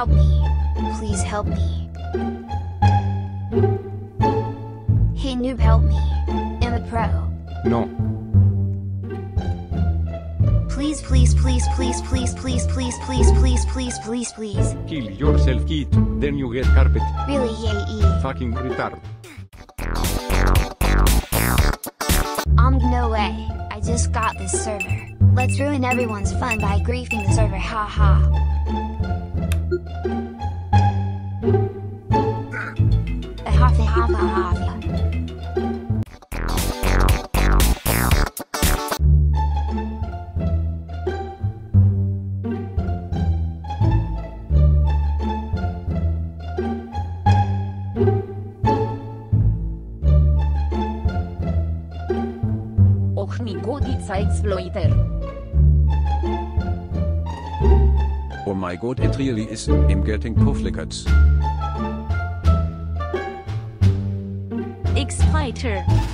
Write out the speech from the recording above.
help me. Please help me. Hey noob, help me. I'm a pro. No. Please, please, please, please, please, please, please, please, please, please, please, please. Kill yourself, kid. Then you get carpet. Really, yay. Fucking retard. No way. I just got this server. Let's ruin everyone's fun by griefing the server, haha. Haha, haha, haha. Och my god, it's a exploiter. Oh my god, it really is. I'm getting profligates. Exploiter.